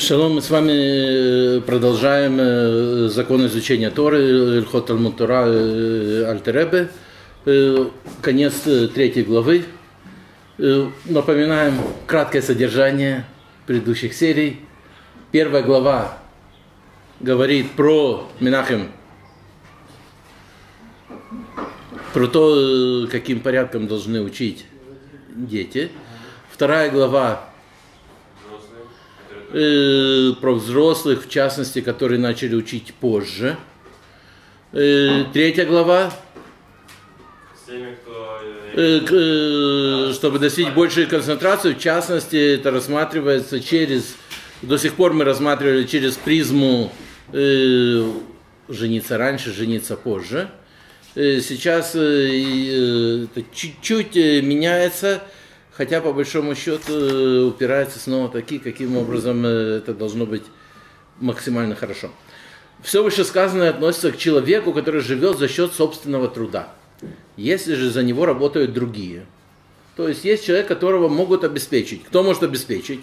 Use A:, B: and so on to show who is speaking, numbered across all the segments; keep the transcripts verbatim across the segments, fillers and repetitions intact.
A: Шалом, мы с вами продолжаем закон изучения Торы, Илхот Талмуд Тора Альтер Ребе, конец третьей главы. Напоминаем краткое содержание предыдущих серий. Первая глава говорит про Менахем, про то, каким порядком должны учить дети. Вторая глава про взрослых, в частности, которые начали учить позже. Третья глава, чтобы достичь большей концентрации, в частности, это рассматривается через, до сих пор мы рассматривали через призму жениться раньше, жениться позже. Сейчас это чуть-чуть меняется. Хотя, по большому счету, упирается снова таки, каким образом это должно быть максимально хорошо. Все вышесказанное относится к человеку, который живет за счет собственного труда. Если же за него работают другие. То есть есть человек, которого могут обеспечить. Кто может обеспечить?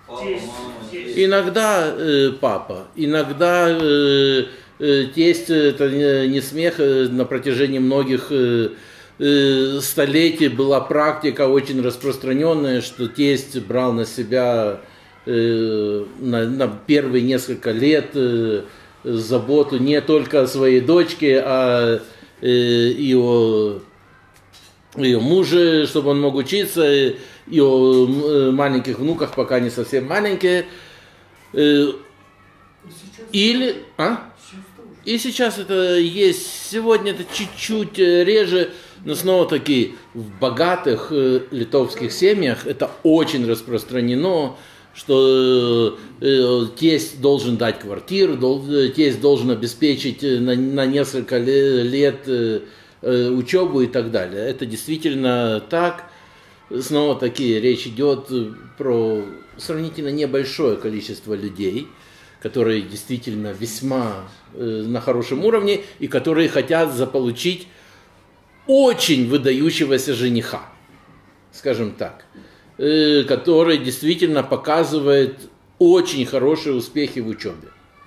A: Иногда э, папа, иногда э, э, тесть, это не смех, на протяжении многих э, столетий была практика очень распространенная, что тесть брал на себя э, на, на первые несколько лет э, заботу не только о своей дочке, а э, и о ее муже, чтобы он мог учиться, и о маленьких внуках, пока они совсем маленькие. Э, или... А? И сейчас это есть, сегодня это чуть-чуть реже, но снова-таки в богатых э, литовских семьях это очень распространено, что э, тесть должен дать квартиру, дол, тесть должен обеспечить на, на несколько лет э, э, учебу и так далее. Это действительно так. Снова-таки речь идет про сравнительно небольшое количество людей, которые действительно весьма э, на хорошем уровне и которые хотят заполучить очень выдающегося жениха, скажем так, э, который действительно показывает очень хорошие успехи в учебе.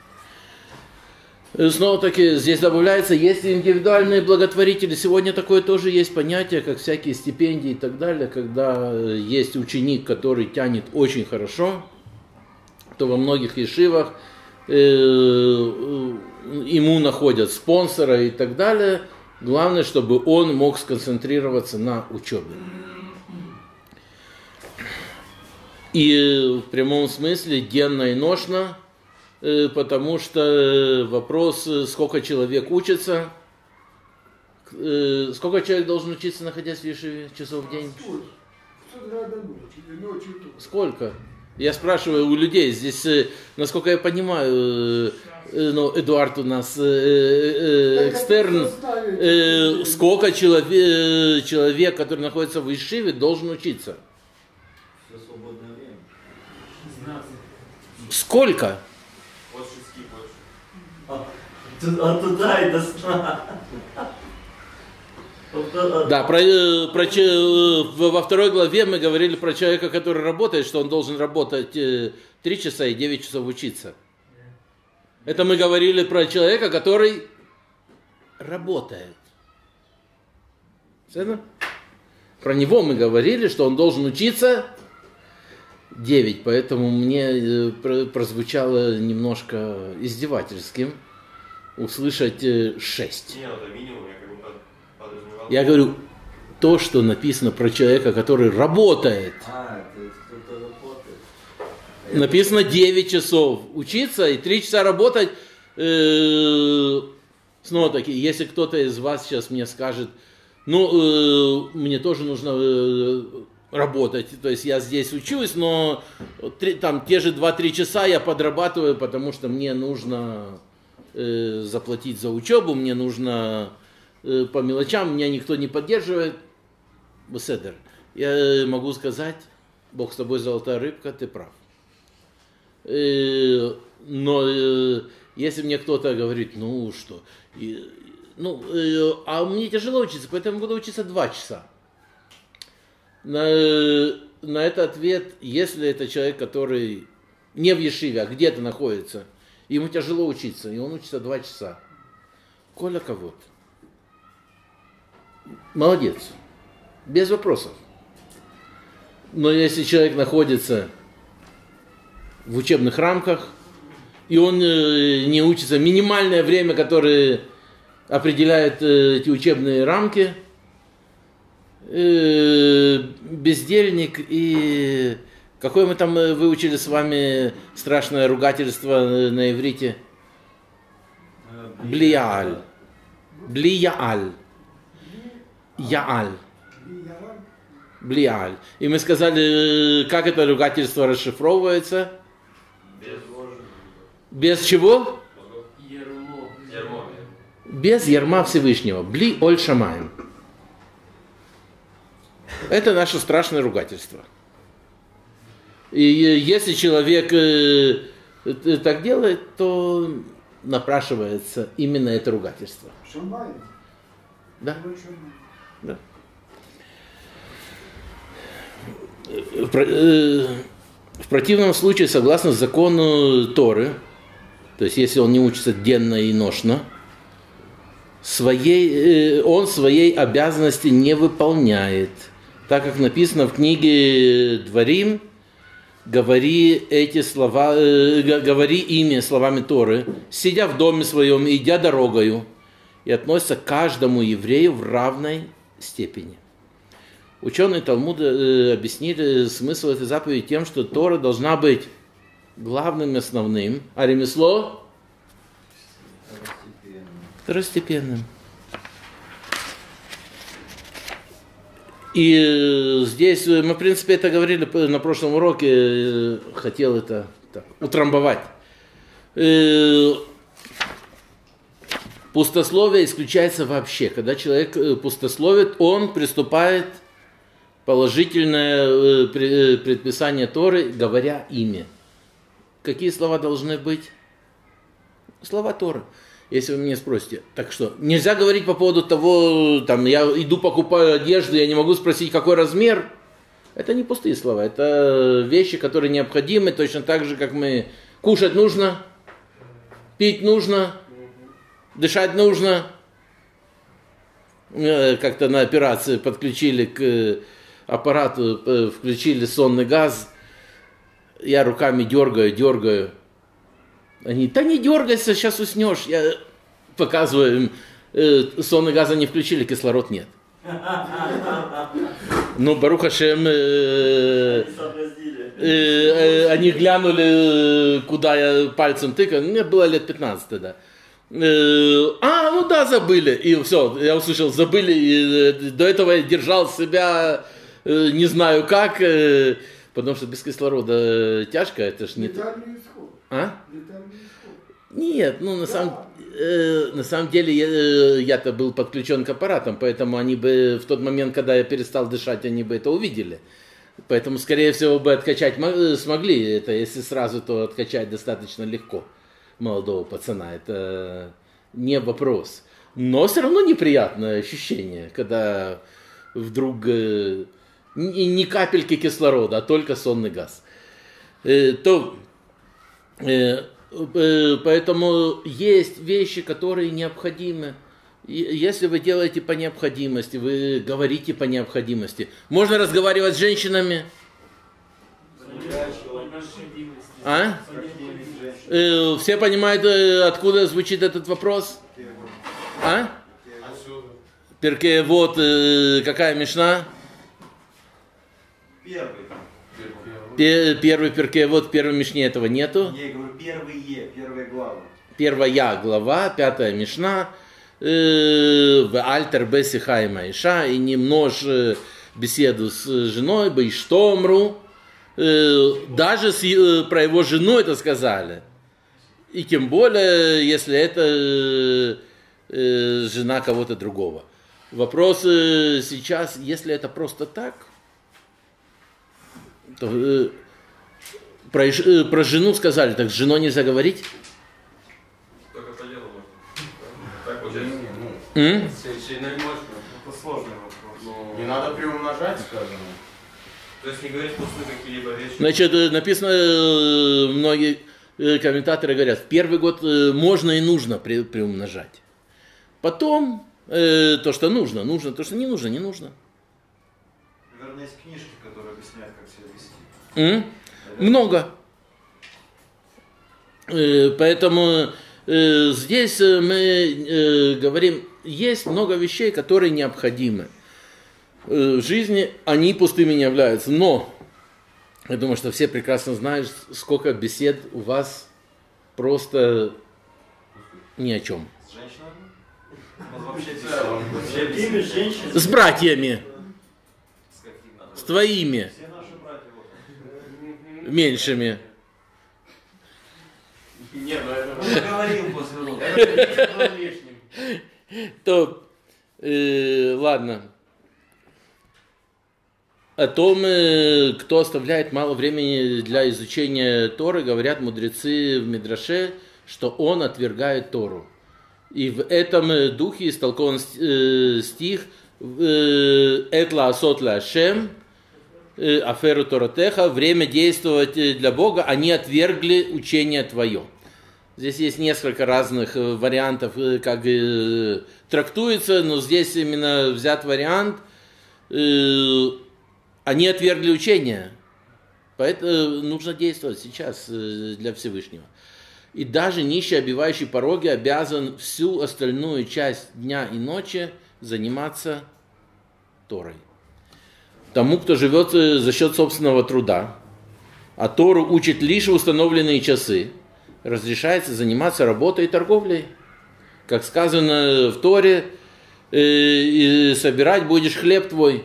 A: Снова-таки здесь добавляется, есть индивидуальные благотворители. Сегодня такое тоже есть понятие, как всякие стипендии и так далее, когда есть ученик, который тянет очень хорошо, то во многих ешивах э, ему находят спонсора и так далее. Главное, чтобы он мог сконцентрироваться на учебе. И в прямом смысле денно и ношно, э, потому что вопрос, сколько человек учится, э, сколько человек должен учиться, находясь в ешиве, часов в день? Сколько? Я спрашиваю у людей, здесь, насколько я понимаю, ну, Эдуард у нас экстерн, сколько человек, человек, который находится в ешиве, должен учиться?
B: Все свободное время.
A: Сколько?
B: От шести больше. А туда и до сна.
A: Да, про, про, во второй главе мы говорили про человека, который работает, что он должен работать три часа и девять часов учиться. Это мы говорили про человека, который работает. Верно? Про него мы говорили, что он должен учиться девять, поэтому мне прозвучало немножко издевательским услышать шесть.
B: Нет, это минимум, я как бы подразумевал.
A: Я говорю, то, что написано про человека, который работает.
B: А, это кто-то работает.
A: Написано девять часов учиться и три часа работать. Э, снова таки, если кто-то из вас сейчас мне скажет, ну, э, мне тоже нужно э, работать, то есть я здесь учусь, но три, там те же два-три часа я подрабатываю, потому что мне нужно э, заплатить за учебу, мне нужно э, по мелочам, меня никто не поддерживает. Беседер. Я могу сказать, Бог с тобой, золотая рыбка, ты прав. Э, но э, если мне кто-то говорит, ну что, э, ну, э, а мне тяжело учиться, поэтому буду учиться два часа. На, на этот ответ, если это человек, который не в ешиве, а где-то находится, ему тяжело учиться, и он учится два часа. Коля кого-то. Молодец. Без вопросов. Но если человек находится в учебных рамках, и он не учится минимальное время, которое определяет эти учебные рамки, бездельник и... Какое мы там выучили с вами страшное ругательство на иврите? Блияаль. Блияаль. Яаль. Блиаль. И мы сказали, как это ругательство расшифровывается?
B: Без,
A: Без чего?
B: Ермо.
A: Без ярма Всевышнего. Бли оль шамаем. Это наше страшное ругательство. И если человек так делает, то напрашивается именно это ругательство.
C: Шамаем.
A: Да? Да. В противном случае, согласно закону Торы, то есть если он не учится денно и ношно, своей, он своей обязанности не выполняет. Так как написано в книге Дворим, говори эти слова, говори ими словами Торы, сидя в доме своем, идя дорогою, и относится к каждому еврею в равной степени. Ученые Талмуда объяснили смысл этой заповеди тем, что Тора должна быть главным и основным, а ремесло второстепенным. И здесь мы, в принципе, это говорили на прошлом уроке, хотел это так, утрамбовать. Пустословие исключается вообще. Когда человек пустословит, он приступает положительное предписание Торы, говоря ими. Какие слова должны быть? Слова Торы. Если вы меня спросите, так что, нельзя говорить по поводу того, там, я иду покупаю одежду, я не могу спросить, какой размер. Это не пустые слова, это вещи, которые необходимы, точно так же, как мы кушать нужно, пить нужно, дышать нужно. Как-то на операции подключили к аппарату, включили сонный газ, я руками дергаю, дергаю. Они, да не дергайся, сейчас уснешь. Я показываю им, э, сонный газ они включили, кислород нет. Ну, Барух Ашем, э, э, э, они глянули, куда я пальцем тыкаю. Мне было лет пятнадцать тогда. Э, а, ну да, забыли. И все, я услышал, забыли. И, э, до этого я держал себя, э, не знаю как, э, потому что без кислорода тяжко, это ж не... А? Нет, ну на, да. самом, э, на самом деле я, э, я-то был подключен к аппаратам, поэтому они бы в тот момент, когда я перестал дышать, они бы это увидели. Поэтому, скорее всего, бы откачать смогли это, если сразу, то откачать достаточно легко молодого пацана. Это не вопрос. Но все равно неприятное ощущение, когда вдруг э, не, не капельки кислорода, а только сонный газ. Э, то... Поэтому есть вещи, которые необходимы. Если вы делаете по необходимости, вы говорите по необходимости. Можно разговаривать с женщинами? А? Все понимают, откуда звучит этот вопрос? А? Перкей, вот какая мишна?
B: Первый.
A: Первый перкей, вот в первой мишне этого нету.
B: Я говорю, первые, первая глава.
A: Первая глава, пятая мишна. В альтер бесиха и майша. И не множь беседу с женой, бейштомру. Даже с, про его жену это сказали. И тем более, если это жена кого-то другого. Вопрос сейчас, если это просто так, то, э, про, э, про жену сказали, так с женой нельзя говорить?
D: Только по делу можно. Так получается.
B: Это сложный вопрос.
E: Не надо приумножать, скажем.
D: То есть не говорить пустые какие-либо вещи?
A: Значит, написано, многие комментаторы говорят, в первый год можно и нужно при, приумножать. Потом э, то, что нужно, нужно, то, что не нужно, не нужно.
B: Наверное, есть книжки, которые объясняют, как себя вести.
A: М? Много. Э, поэтому э, здесь мы э, говорим, есть много вещей, которые необходимы. Э, в жизни они пустыми не являются. Но я думаю, что все прекрасно знают, сколько бесед у вас просто ни о чем.
B: С женщинами? Вообще вообще женщинами.
A: С братьями.
B: С какими?
A: С твоими.
B: Все наши братья. Вот.
A: Меньшими.
B: Не, ну это мы говорим после урока. Это было лишним.
A: То, э, ладно. О том, э, кто оставляет мало времени для изучения Торы, говорят мудрецы в Мидраше, что он отвергает Тору. И в этом духе истолкован э, стих «Этла асот ла Ашем, аферу Торотеха», время действовать для Бога, они отвергли учение твое. Здесь есть несколько разных вариантов, как трактуется, но здесь именно взят вариант, они отвергли учение, поэтому нужно действовать сейчас для Всевышнего. И даже нищий, обивающий пороги, обязан всю остальную часть дня и ночи заниматься Торой. Тому, кто живет за счет собственного труда, а Тору учит лишь в установленные часы, разрешается заниматься работой и торговлей. Как сказано в Торе, э, собирать будешь хлеб твой.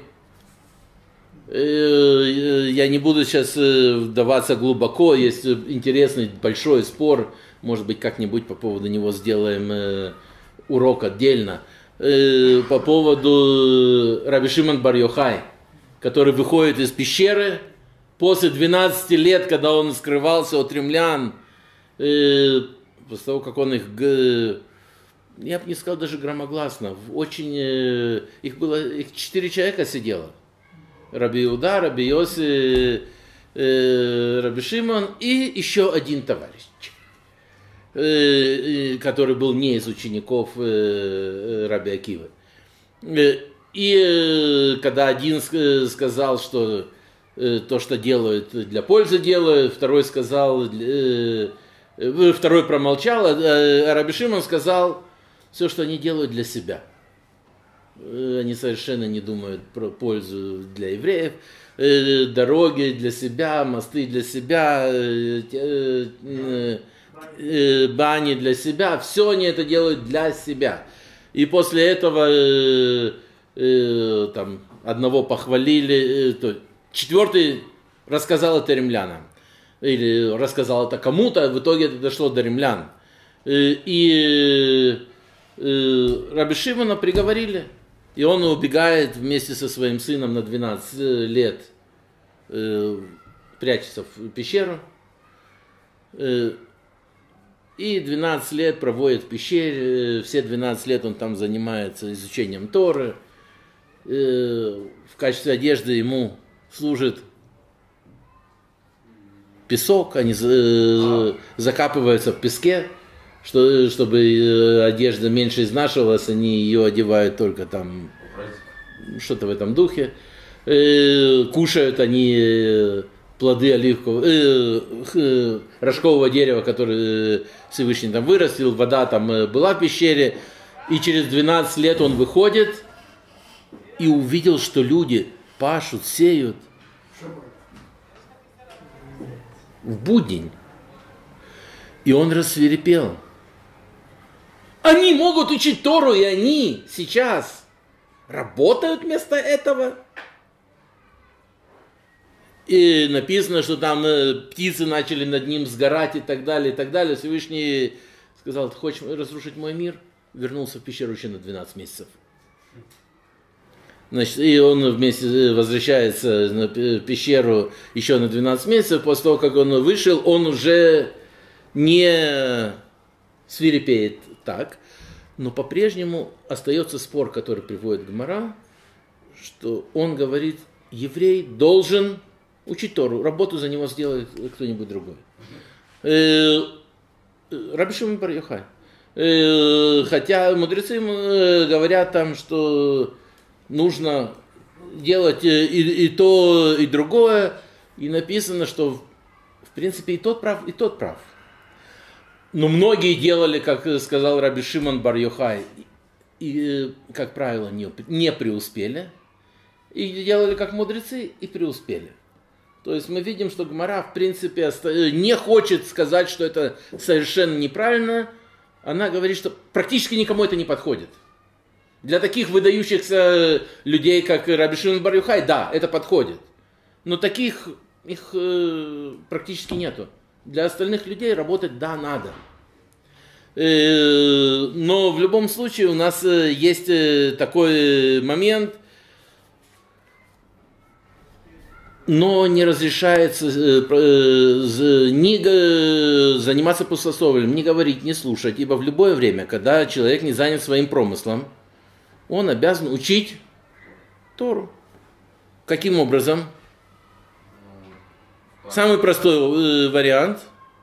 A: Э, я не буду сейчас вдаваться глубоко, есть интересный большой спор, может быть, как-нибудь по поводу него сделаем э, урок отдельно. Э, по поводу Раби Шимон бар Йохай, который выходит из пещеры после двенадцати лет, когда он скрывался от римлян, э, после того, как он их, э, я бы не сказал даже громогласно, очень, э, их было, их четыре человека сидело. Раби Иуда, Раби Йоси, э, Раби Шимон и еще один товарищ, э, который был не из учеников э, Раби Акивы. И э, когда один сказал, что э, то, что делают, для пользы делают, второй сказал, э, второй промолчал, а Раби Шимон сказал, все, что они делают, для себя. Они совершенно не думают про пользу для евреев. Дороги для себя, мосты для себя, бани для себя. Все они это делают для себя. И после этого там, одного похвалили. Четвертый рассказал это римлянам. Или рассказал это кому-то. В итоге это дошло до римлян. И Раби Шимона приговорили. И он убегает вместе со своим сыном на двенадцать лет, э, прячется в пещеру. Э, и двенадцать лет проводит в пещере. Все двенадцать лет он там занимается изучением Торы. Э, в качестве одежды ему служит песок. Они э, закапываются в песке. Что, чтобы одежда меньше изнашивалась, они ее одевают только там, что-то в этом духе. Э, кушают они плоды оливкового, э, рожкового дерева, которое Всевышний там вырастил, вода там была в пещере. И через двенадцать лет он выходит и увидел, что люди пашут, сеют в будень. И он рассвирепел. Они могут учить Тору, и они сейчас работают вместо этого. И написано, что там птицы начали над ним сгорать и так далее, и так далее. Всевышний сказал, ты хочешь разрушить мой мир? Вернулся в пещеру еще на двенадцать месяцев. Значит, и он вместе возвращается на пещеру еще на двенадцать месяцев. После того, как он вышел, он уже не свирепеет так, но по-прежнему остается спор, который приводит Гемара, что он говорит, еврей должен учить Тору, работу за него сделает кто-нибудь другой. Э, Раби Шимон бар Йохай. Э, хотя мудрецы э, говорят там, что нужно делать и, и то, и другое, и написано, что в принципе и тот прав, и тот прав. Но многие делали, как сказал Раби Шимон бар Йохай, и, как правило, не, не преуспели, и делали как мудрецы, и преуспели. То есть мы видим, что Гемара, в принципе, не хочет сказать, что это совершенно неправильно. Она говорит, что практически никому это не подходит. Для таких выдающихся людей, как Раби Шимон бар Йохай, да, это подходит. Но таких их э, практически нету. Для остальных людей работать, да, надо. Э, но в любом случае у нас есть такой момент, но не разрешается э, э, ни э, заниматься пустословием, ни говорить, ни слушать, ибо в любое время, когда человек не занят своим промыслом, он обязан учить Тору. Каким образом? Самый простой э, вариант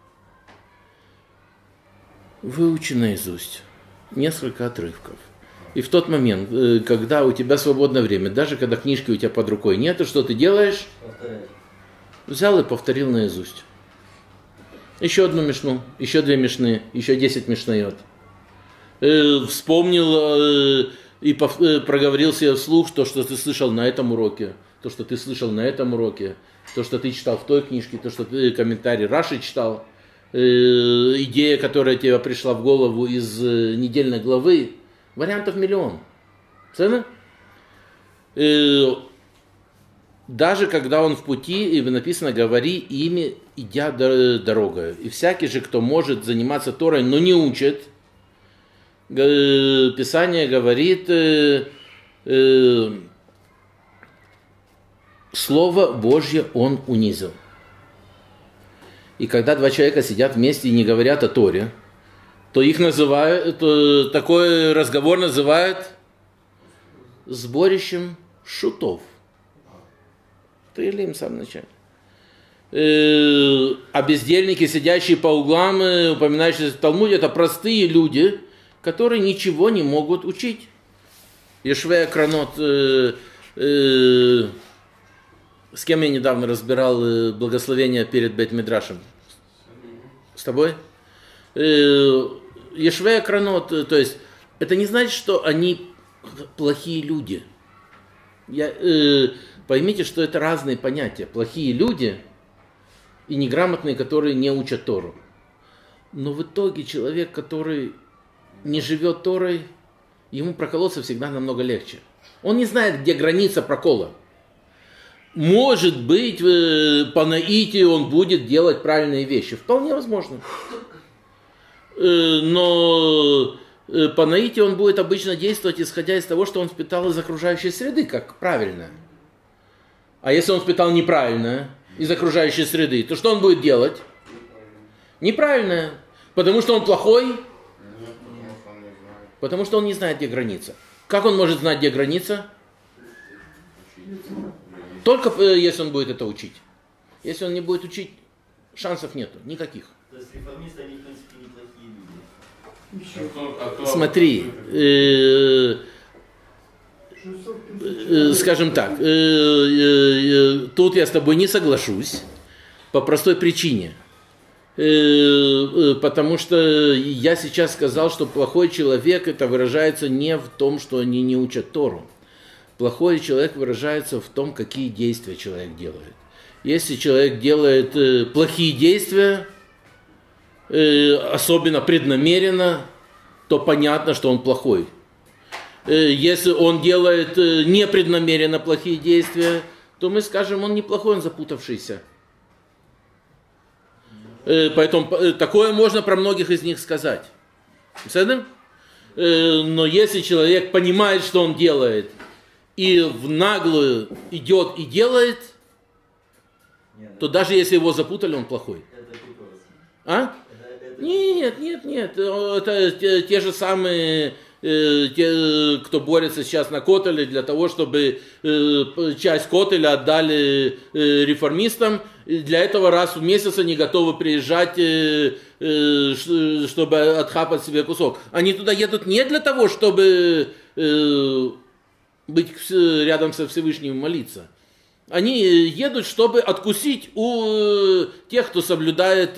A: – выучи наизусть несколько отрывков. И в тот момент, э, когда у тебя свободное время, даже когда книжки у тебя под рукой нет, что ты делаешь?
B: Повторяй.
A: Взял и повторил наизусть. Еще одну мишну, еще две мишны, еще десять мишнайот. Э, вспомнил э, и пов, э, проговорил себе вслух то, что ты слышал на этом уроке, то, что ты слышал на этом уроке, то, что ты читал в той книжке, то, что ты комментарий Раши читал, э, идея, которая тебе пришла в голову из э, недельной главы, вариантов миллион. Цена? Э, даже когда он в пути, и написано, говори ими, идя дорогою. И всякий же, кто может заниматься Торой, но не учит, э, Писание говорит, э, э, Слово Божье он унизил. И когда два человека сидят вместе и не говорят о Торе, то их называют, то такой разговор называют сборищем шутов. Трилим в самом начале. Э, а бездельники, сидящие по углам, упоминающиеся в Талмуде, это простые люди, которые ничего не могут учить. Ешвея Кранот, э, э, с кем я недавно разбирал благословение перед Бейт-Мидрашем? С тобой? Ешвея Кранот, то есть, это не значит, что они плохие люди. Я, э, поймите, что это разные понятия. Плохие люди и неграмотные, которые не учат Тору. Но в итоге человек, который не живет Торой, ему проколоться всегда намного легче. Он не знает, где граница прокола. Может быть, по наитию он будет делать правильные вещи. Вполне возможно. Но по наитию он будет обычно действовать, исходя из того, что он впитал из окружающей среды, как правильно. А если он впитал неправильно из окружающей среды, то что он будет делать? Неправильно. Потому что он плохой? Потому что он не знает, где граница. Как он может знать, где граница? Только если он будет это учить. Если он не будет учить, шансов нету, никаких.
B: То есть реформисты, они, в принципе, неплохие люди.
D: А кто- а кто-
A: Смотри, э, э, скажем так, э, э, э, тут я с тобой не соглашусь по простой причине. Э, э, потому что я сейчас сказал, что плохой человек, это выражается не в том, что они не учат Тору. Плохой человек выражается в том, какие действия человек делает. Если человек делает э, плохие действия, э, особенно преднамеренно, то понятно, что он плохой. Э, если он делает э, непреднамеренно плохие действия, то мы скажем, он неплохой, он запутавшийся. Э, поэтому э, такое можно про многих из них сказать. Э, но если человек понимает, что он делает, и в наглую идет и делает, нет, то даже если его запутали, он плохой.
B: Это пикос.
A: А?
B: Это, это...
A: Нет, нет, нет. Это те, те же самые те, кто борется сейчас на Котеле, для того, чтобы часть Котеля отдали реформистам. Для этого раз в месяц они готовы приезжать, чтобы отхапать себе кусок. Они туда едут не для того, чтобы быть рядом со Всевышним и молиться. Они едут, чтобы откусить у тех, кто соблюдает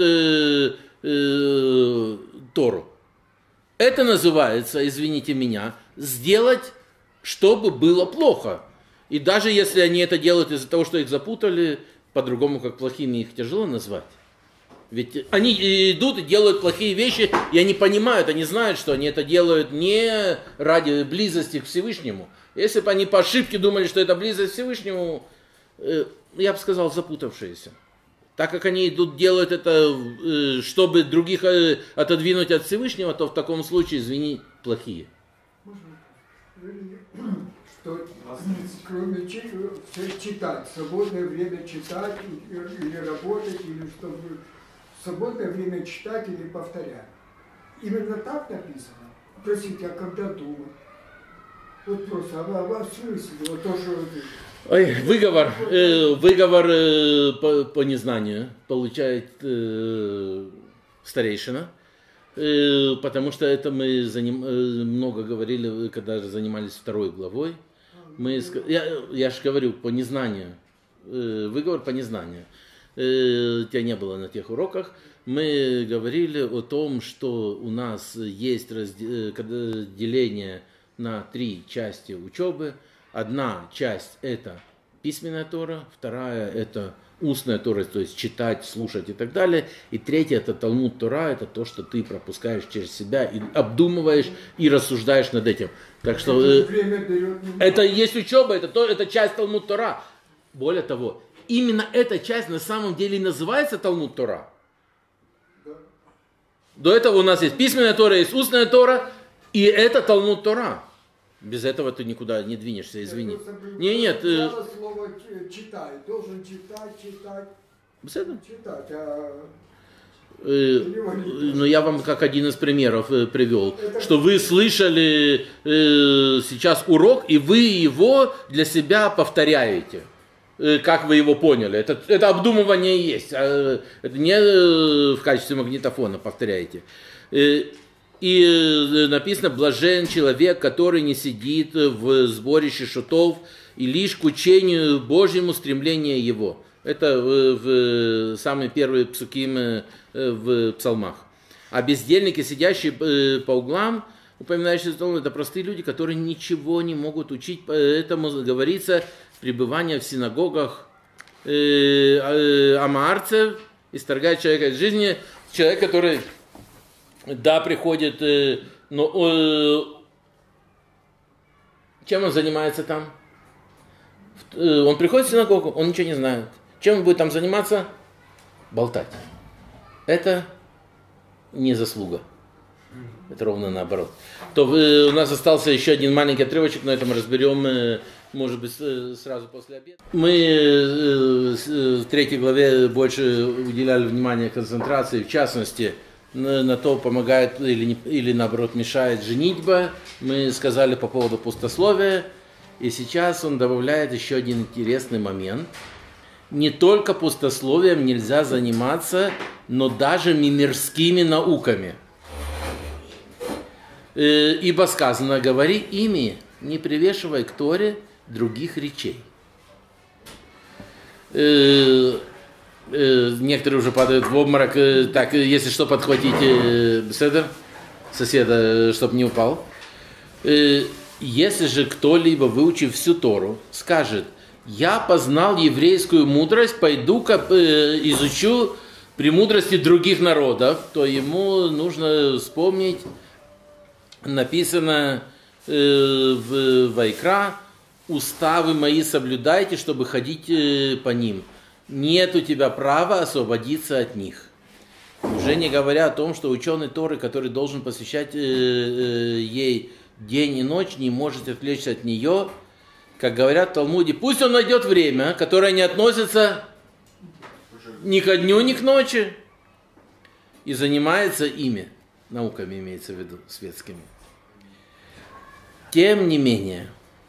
A: Тору. Это называется, извините меня, сделать, чтобы было плохо. И даже если они это делают из-за того, что их запутали, по-другому, как плохими, их тяжело назвать. Ведь они идут и делают плохие вещи, и они понимают, они знают, что они это делают не ради близости к Всевышнему. Если бы они по ошибке думали, что это близость к Всевышнему, я бы сказал, запутавшиеся. Так как они идут делают это, чтобы других отодвинуть от Всевышнего, то в таком случае, извини, плохие.
C: Что кроме читать, свободное время читать или работать, или чтобы свободное время читать или повторять. Именно так написано. Простите, а когда думать? Вот просто, а, а в смысле? Вот то, что...
A: Ой, выговор, э, выговор э, по, по незнанию получает э, старейшина, э, потому что это мы заним, э, много говорили, когда занимались второй главой. Мы, я, я же говорю, по незнанию, э, выговор по незнанию. Э, тебя не было на тех уроках. Мы говорили о том, что у нас есть разделение на три части учебы. Одна часть – это письменная Тора, вторая – это устная Тора, то есть читать, слушать и так далее. И третья – это Талмуд Тора, это то, что ты пропускаешь через себя и обдумываешь и рассуждаешь над этим. Так что э, это и есть учеба, это, то, это часть Талмуд Тора. Более того, именно эта часть на самом деле и называется Талмуд Тора. До этого у нас есть письменная Тора, есть устная Тора, и это Талмуд Тора. Без этого ты никуда не двинешься, извини. Не, нет. Э...
C: Слово читай, должен читать, читать.
A: Без этого?
C: Читать, а...
A: э, ну, я вам как один из примеров э, привел, это... что вы слышали э, сейчас урок, и вы его для себя повторяете. Э, как вы его поняли. Это, это обдумывание есть. А, это не э, в качестве магнитофона повторяете. Э, И написано, блажен человек, который не сидит в сборище шутов и лишь к учению Божьему стремление его. Это в, в самые первые псуким в псалмах. А бездельники, сидящие по углам, упоминающие это простые люди, которые ничего не могут учить. Поэтому говорится, пребывание в синагогах амаарцев исторгает человека из жизни. Человек, который... Да, приходит, но чем он занимается там? Он приходит в синагогу, он ничего не знает. Чем он будет там заниматься? Болтать. Это не заслуга. Это ровно наоборот. То у нас остался еще один маленький отрывочек, но это мы разберем, может быть, сразу после обеда. Мы в третьей главе больше уделяли внимание концентрации, в частности, на то, помогает или, или наоборот мешает женитьба. Мы сказали по поводу пустословия. И сейчас он добавляет еще один интересный момент. Не только пустословием нельзя заниматься, но даже мирскими науками. Ибо сказано, говори ими, не привешивай к Торе других речей. Некоторые уже падают в обморок. Так, если что, подхватите седер соседа, чтобы не упал. Если же кто-либо, выучив всю Тору, скажет, я познал еврейскую мудрость, пойду-ка изучу премудрости других народов, то ему нужно вспомнить, написано в Вайкра, уставы мои соблюдайте, чтобы ходить по ним. Нет у тебя права освободиться от них. Уже не говоря о том, что ученый Торы, который должен посвящать ей день и ночь, не может отвлечься от нее, как говорят в Талмуде, пусть он найдет время, которое не относится ни ко дню, ни к ночи, и занимается ими, науками имеется в виду, светскими. Тем не менее,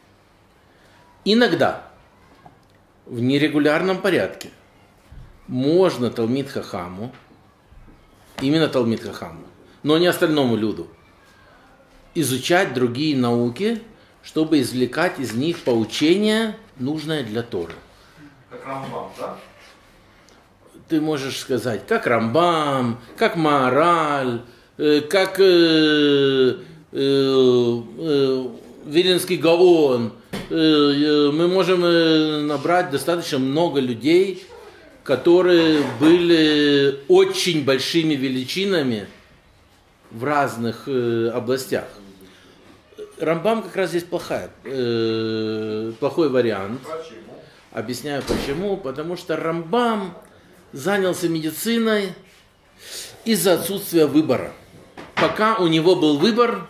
A: иногда в нерегулярном порядке можно Талмид Хахаму, именно Талмид Хахаму, но не остальному люду, изучать другие науки, чтобы извлекать из них поучение, нужное для Торы.
D: Как Рамбам, да?
A: Ты можешь сказать, как Рамбам, как Маораль, как э, э, э, Виленский Гаон. Э, мы можем набрать достаточно много людей, которые были очень большими величинами в разных э, областях. Рамбам как раз здесь плохая, э, плохой вариант.
D: Почему?
A: Объясняю почему. Потому что Рамбам занялся медициной из-за отсутствия выбора. Пока у него был выбор,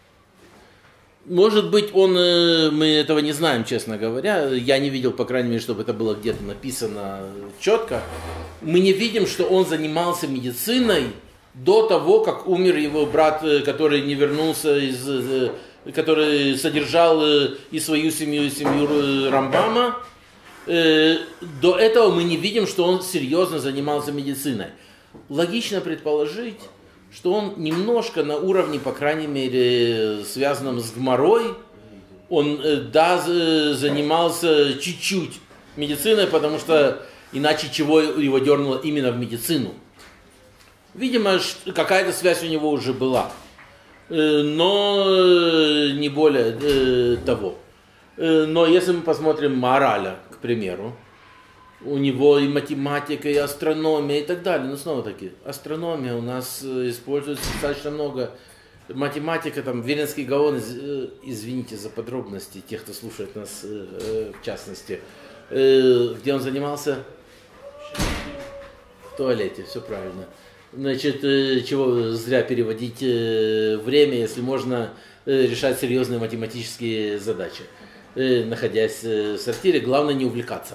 A: может быть, он, мы этого не знаем, честно говоря. Я не видел, по крайней мере, чтобы это было где-то написано четко. Мы не видим, что он занимался медициной до того, как умер его брат, который не вернулся из... который содержал и свою семью, и семью Рамбама. До этого мы не видим, что он серьезно занимался медициной. Логично предположить, что он немножко на уровне, по крайней мере, связанном с Гмарой, он, да, занимался чуть-чуть медициной, потому что иначе чего его дернуло именно в медицину. Видимо, какая-то связь у него уже была. Но не более того. Но если мы посмотрим Маораля, к примеру, у него и математика, и астрономия, и так далее. Но снова-таки, астрономия у нас используется достаточно много. Математика, там, Виленский Гаон, извините за подробности, тех, кто слушает нас в частности, где он занимался? В туалете, все правильно. Значит, чего зря переводить время, если можно решать серьезные математические задачи, находясь в сортире, главное не увлекаться.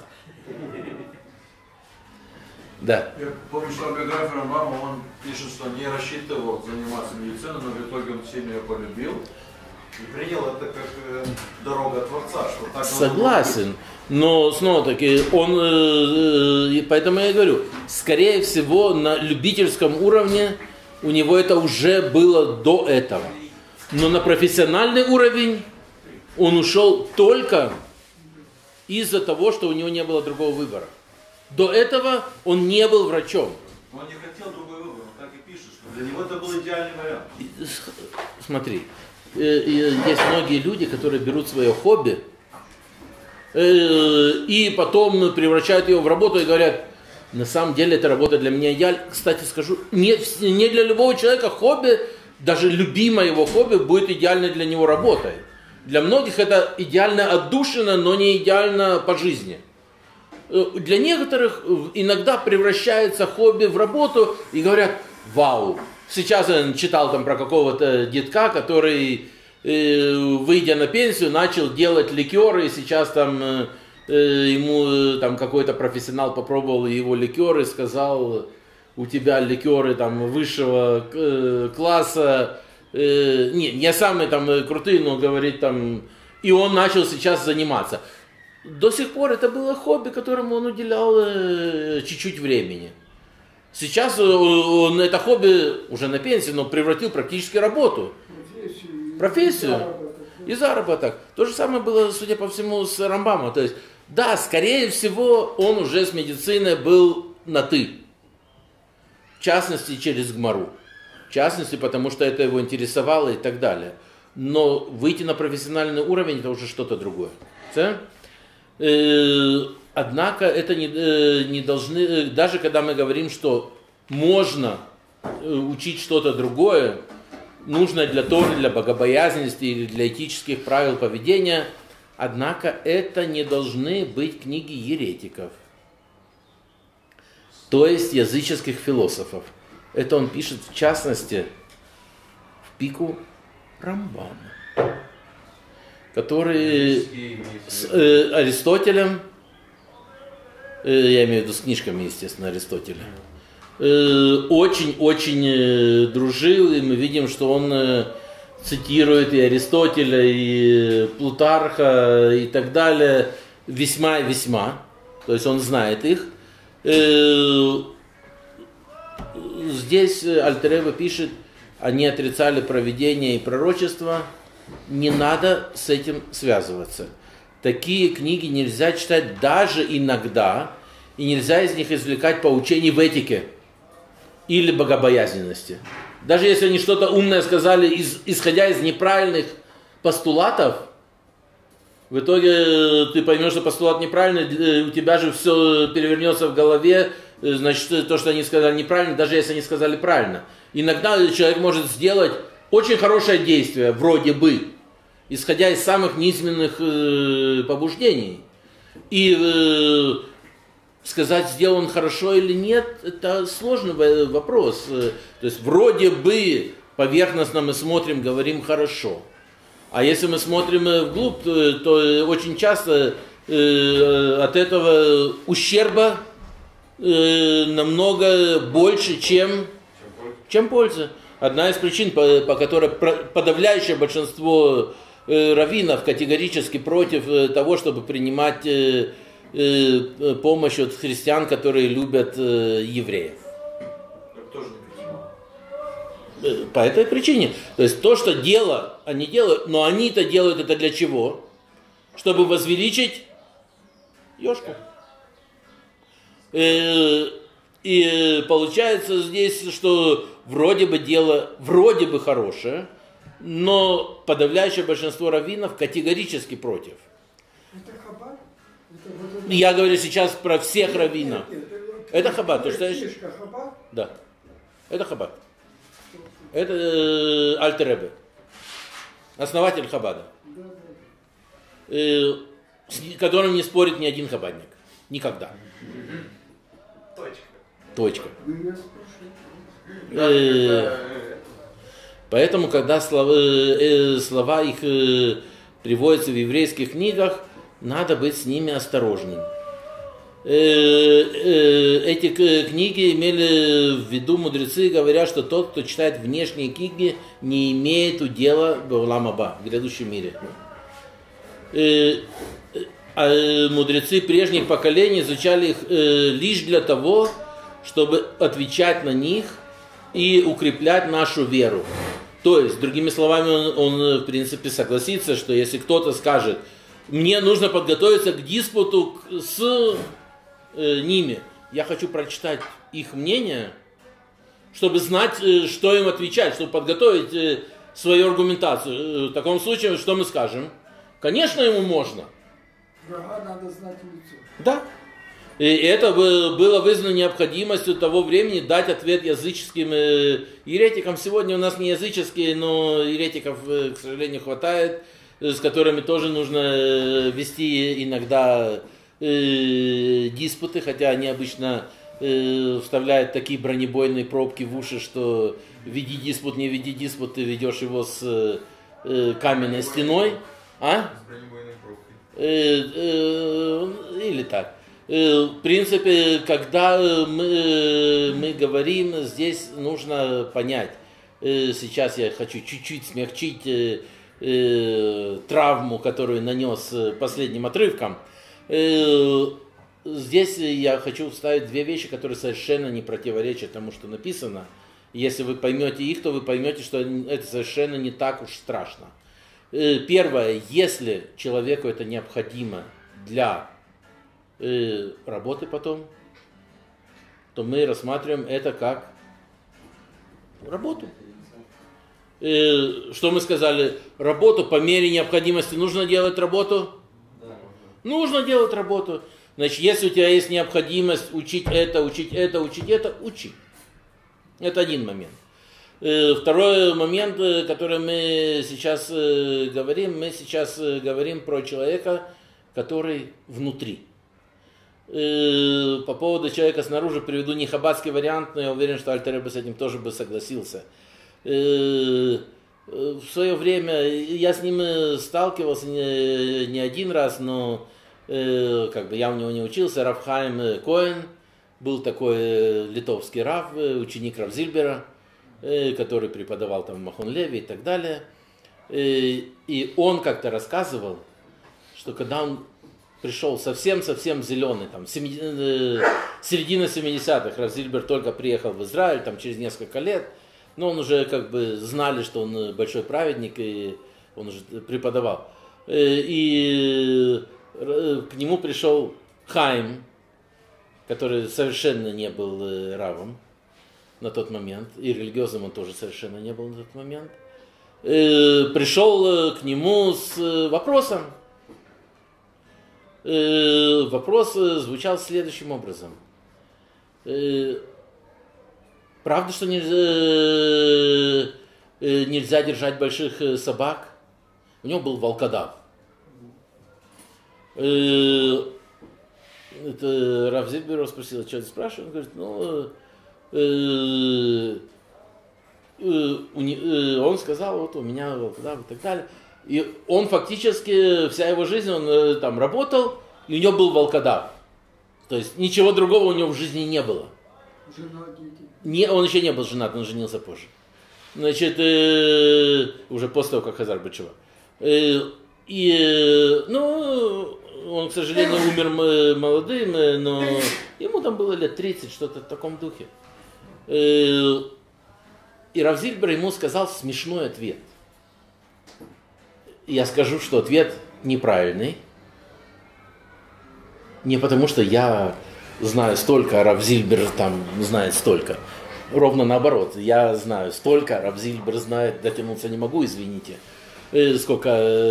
A: Да.
D: Я помню, что в биографии Рамбама он пишет, что не рассчитывал заниматься медициной, но в итоге он сильно ее полюбил и принял это как э, дорога Творца. Что так
A: согласен, но снова-таки он, э, поэтому я говорю, скорее всего на любительском уровне у него это уже было до этого. Но на профессиональный уровень он ушел только из-за того, что у него не было другого выбора. До этого он не был врачом.
D: Он не хотел другой выбор, он так и пишет, что для него это был идеальный вариант.
A: Смотри, есть многие люди, которые берут свое хобби и потом превращают его в работу и говорят, на самом деле эта работа для меня идеальна. Кстати, скажу, не, не для любого человека хобби, даже любимое его хобби будет идеальной для него работой. Для многих это идеально отдушина, но не идеально по жизни. Для некоторых иногда превращается хобби в работу и говорят, вау. Сейчас я читал там про какого-то детка, который, выйдя на пенсию, начал делать ликеры, и сейчас там ему там какой-то профессионал попробовал его ликеры, сказал, у тебя ликеры там высшего класса, не, не самые там крутые, но говорит там, и он начал сейчас заниматься. До сих пор это было хобби, которому он уделял э, чуть-чуть времени. Сейчас он это хобби уже на пенсии, но превратил практически в работу. Профессию. Профессию. И заработок. То же самое было, судя по всему, с Рамбамом. То есть, да, скорее всего, он уже с медициной был на «ты». В частности, через Гмару. В частности, потому что это его интересовало и так далее. Но выйти на профессиональный уровень – это уже что-то другое. Да? Однако это не, не должны, даже когда мы говорим, что можно учить что-то другое, нужное для Торы, для богобоязненности или для этических правил поведения, однако это не должны быть книги еретиков, то есть языческих философов. Это он пишет в частности в пику Рамбама, который с э, Аристотелем, э, я имею в виду с книжками, естественно, Аристотеля, очень-очень э, э, дружил, и мы видим, что он э, цитирует и Аристотеля, и Плутарха, и так далее, весьма и весьма. То есть он знает их. Здесь Альтер Ребе пишет, они отрицали провидение и пророчество. Не надо с этим связываться. Такие книги нельзя читать даже иногда, и нельзя из них извлекать поучений в этике или богобоязненности. Даже если они что-то умное сказали, из, исходя из неправильных постулатов, в итоге ты поймешь, что постулат неправильный, у тебя же все перевернется в голове, значит, то, что они сказали неправильно, даже если они сказали правильно. Иногда человек может сделать очень хорошее действие, вроде бы, исходя из самых низменных э, побуждений. И э, сказать, сделал он хорошо или нет, это сложный вопрос. То есть вроде бы поверхностно мы смотрим, говорим хорошо. А если мы смотрим вглубь, то, то очень часто э, от этого ущерба э, намного больше, чем, чем пользы. Одна из причин, по, по которой подавляющее большинство э, раввинов категорически против э, того, чтобы принимать э, э, помощь от христиан, которые любят э, евреев.
D: Так тоже не принимал.
A: По этой причине. То есть то, что дело они делают, но они-то делают это для чего? Чтобы возвеличить ёшку. Э, и получается здесь, что вроде бы дело, вроде бы хорошее, но подавляющее большинство раввинов категорически против.
C: Это хаббат? Это вот это...
A: Я говорю сейчас про всех раввинов.
C: Нет, нет,
A: Это хаббат. То, что я...
C: Фишка хаббат?
A: Да. Это хаббат. Это э, Альтер Ребе. Основатель хаббата.
C: Да, да.
A: Э, с которым не спорит ни один хаббатник. Никогда.
B: Точка.
A: Точка.
C: Ну, я спрашиваю.
A: Э, поэтому, когда слова, э, слова их э, приводятся в еврейских книгах, надо быть с ними осторожным. Э, э, эти книги имели в виду мудрецы, говоря, что тот, кто читает внешние книги, не имеет удела в Олам Аба, в грядущем мире. Э, а мудрецы прежних поколений изучали их э, лишь для того, чтобы отвечать на них и укреплять нашу веру. То есть, другими словами, он, он в принципе согласится, что если кто-то скажет, мне нужно подготовиться к диспуту с э, ними, я хочу прочитать их мнение, чтобы знать, э, что им отвечать, чтобы подготовить э, свою аргументацию. В таком случае, что мы скажем? Конечно, ему можно.
C: Врага надо знать в лицо.
A: Да. И это было вызвано необходимостью того времени дать ответ языческим еретикам. Сегодня у нас не языческие, но еретиков, к сожалению, хватает, с которыми тоже нужно вести иногда э, диспуты, хотя они обычно э, вставляют такие бронебойные пробки в уши, что веди диспут, не веди диспут, ты ведешь его с э, каменной стеной. А?
D: С бронебойной пробкой.
A: Э, э, или так. В принципе, когда мы, мы говорим, здесь нужно понять. Сейчас я хочу чуть-чуть смягчить э, травму, которую нанес последним отрывком. Э, здесь я хочу вставить две вещи, которые совершенно не противоречат тому, что написано. Если вы поймете их, то вы поймете, что это совершенно не так уж страшно. Э, первое, если человеку это необходимо для работы потом, то мы рассматриваем это как работу. Что мы сказали? Работу по мере необходимости. Нужно делать работу?
B: Да.
A: Нужно делать работу. Значит, если у тебя есть необходимость учить это, учить это, учить это, учи. Это один момент. Второй момент, который мы сейчас говорим, мы сейчас говорим про человека, который внутри. По поводу человека снаружи приведу не хаббатский вариант, но я уверен, что Альтер Ребе с этим тоже бы согласился. В свое время я с ним сталкивался не, не один раз, но как бы я у него не учился. Рав Хаим Коэн был такой литовский рав, ученик Рав Зильбера, который преподавал там в Махон Леви и так далее. И, и он как-то рассказывал, что когда он пришел совсем-совсем зеленый, там, семи, э, середина семидесятых, Рав Зильбер только приехал в Израиль, там, через несколько лет, но он уже как бы знали, что он большой праведник, и он уже преподавал. И к нему пришел Хаим, который совершенно не был равом на тот момент, и религиозным он тоже совершенно не был на тот момент. Пришел к нему с вопросом. Вопрос звучал следующим образом. Правда, что нельзя, нельзя держать больших собак? У него был волкодав. Это Рав Зильбер спросил, что ты спрашиваешь? Он говорит, ну, э, э, он сказал, вот у меня волкодав и так далее. И он фактически, вся его жизнь, он там работал, и у него был волкодав. То есть ничего другого у него в жизни не было.
C: Жена, дети. Не,
A: он еще не был женат, он женился позже. Значит, э, уже после того, как Хазар Бетшува. Э, и, э, ну, он, к сожалению, умер молодым, но ему там было лет тридцать, что-то в таком духе. Э, и Рав Зильбер ему сказал смешной ответ. Я скажу, что ответ неправильный. Не потому, что я знаю столько, а Рав Зильбер там знает столько. Ровно наоборот. Я знаю столько, а Рав Зильбер знает, дотянуться не могу, извините. Сколько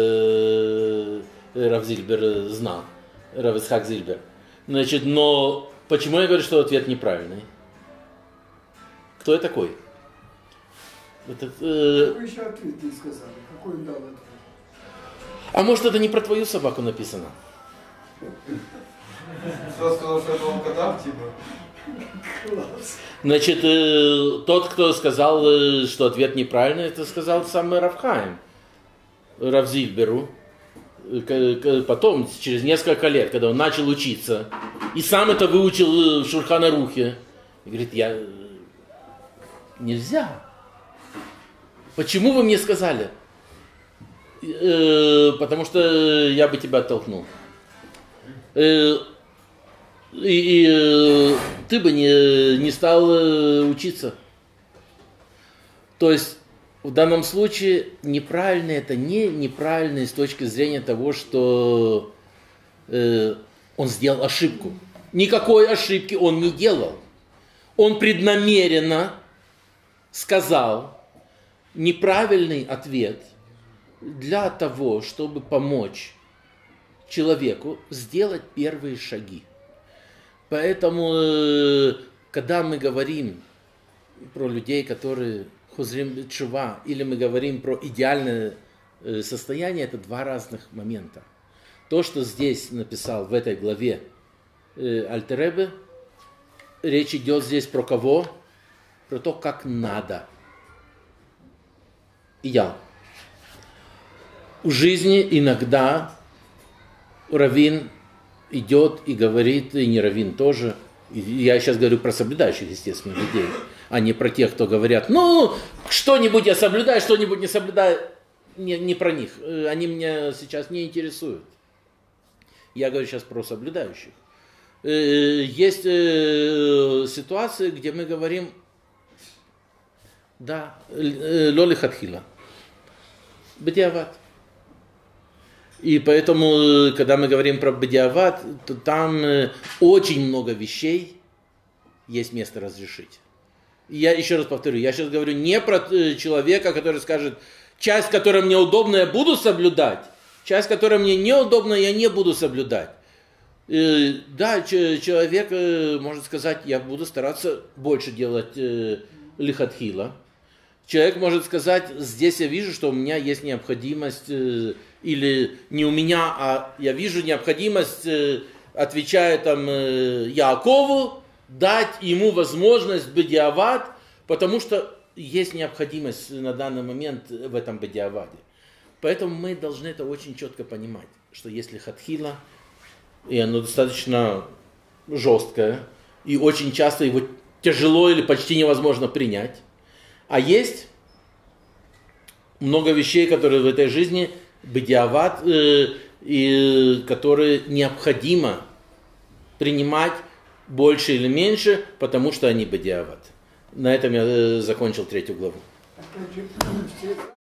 A: Рав Зильбер знал. Рав Ицхак Зильбер. Значит, но почему я говорю, что ответ неправильный? Кто я такой? Это, э...
C: Вы еще ответ не сказали. Какой он дал ответ?
A: А может, это не про твою собаку написано?
D: Кто сказал, что это волкодав, типа?
C: Класс.
A: Значит, э, тот, кто сказал, э, что ответ неправильный, это сказал сам Рав Хаим, Рав Зильберу. Э, потом, через несколько лет, когда он начал учиться, и сам это выучил в Шульхан Арухе, и говорит, я... Нельзя. Почему вы мне сказали? Э, потому что я бы тебя оттолкнул. Э, и, и э, ты бы не, не стал э, учиться. То есть в данном случае неправильно это не неправильно с точки зрения того, что э, он сделал ошибку. Никакой ошибки он не делал. Он преднамеренно сказал неправильный ответ для того, чтобы помочь человеку сделать первые шаги. Поэтому, когда мы говорим про людей, которые хозрим бетшува, или мы говорим про идеальное состояние, это два разных момента. То, что здесь написал в этой главе Альтер Ребе, речь идет здесь про кого? Про то, как надо. И я. В жизни иногда раввин идет и говорит, и не раввин тоже. И я сейчас говорю про соблюдающих, естественно, людей, а не про тех, кто говорят, ну, что-нибудь я соблюдаю, что-нибудь не соблюдаю. Не, не про них. Они меня сейчас не интересуют. Я говорю сейчас про соблюдающих. Есть ситуации, где мы говорим, да, лоли хатхила, бедиават. И поэтому, когда мы говорим про бедиават, то там очень много вещей есть место разрешить. И я еще раз повторю, я сейчас говорю не про человека, который скажет, часть, которая мне удобна, я буду соблюдать, часть, которая мне неудобна, я не буду соблюдать. Да, человек может сказать, я буду стараться больше делать лихатхила. Человек может сказать, здесь я вижу, что у меня есть необходимость, или не у меня, а я вижу необходимость, отвечая там Яакову, дать ему возможность бедиават, потому что есть необходимость на данный момент в этом бедиаваде. Поэтому мы должны это очень четко понимать, что если хатхила, и оно достаточно жесткое, и очень часто его тяжело или почти невозможно принять, а есть много вещей, которые в этой жизни бедиават, э, и которые необходимо принимать больше или меньше, потому что они бедиават. На этом я э, закончил третью главу.
C: Опять же, все